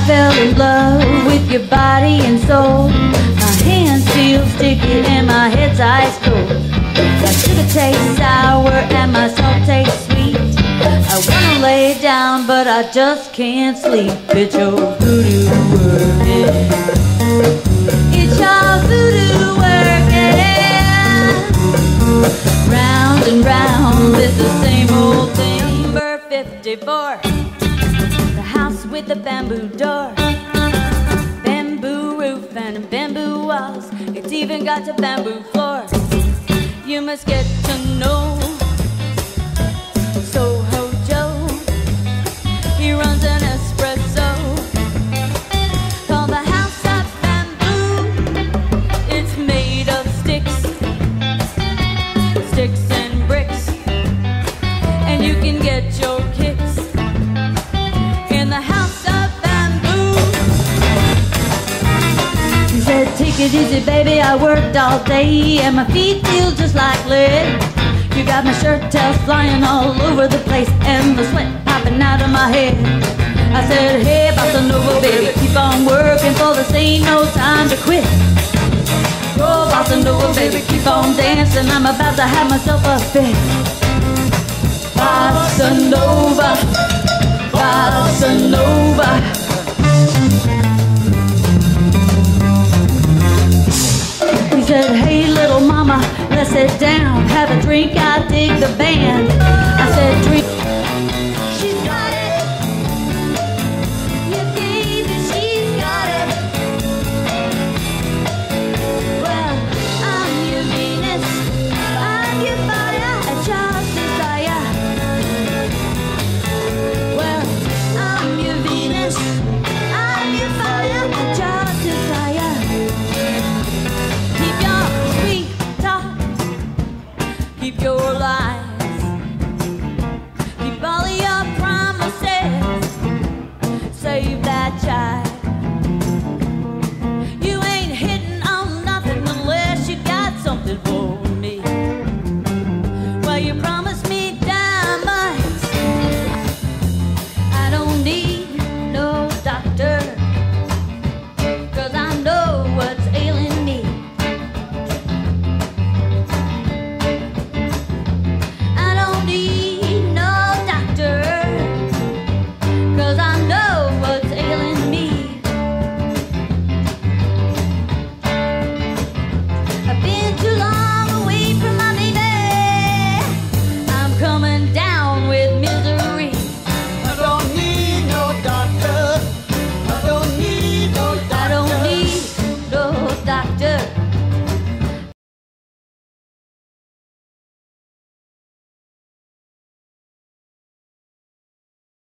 fell in love with your body and soul. My hands feel sticky and my head's ice cold. My sugar tastes sour and my salt tastes sweet. I wanna lay down but I just can't sleep. It's your voodoo working. It's your voodoo working. Round and round, it's the same old thing. Number 54, the house with the bamboo door, bamboo roof and bamboo walls. It's even got a bamboo floor. You must get to know Soho Joe. He runs an espresso called the House of Bamboo. It's made of sticks and bricks, and you can get your kicks in the House of Bamboo. He said, take it easy, baby, I worked all day and my feet feel just like lead. You got my shirt tails flying all over the place and the sweat popping out of my head. I said, hey, bossa nova, baby, keep on working, for this ain't no time to quit. Oh, bossa nova, baby, keep on dancing, I'm about to have myself a fit. Bossa nova, bossa nova. He said, hey little mama, let's sit down, have a drink, I dig the band.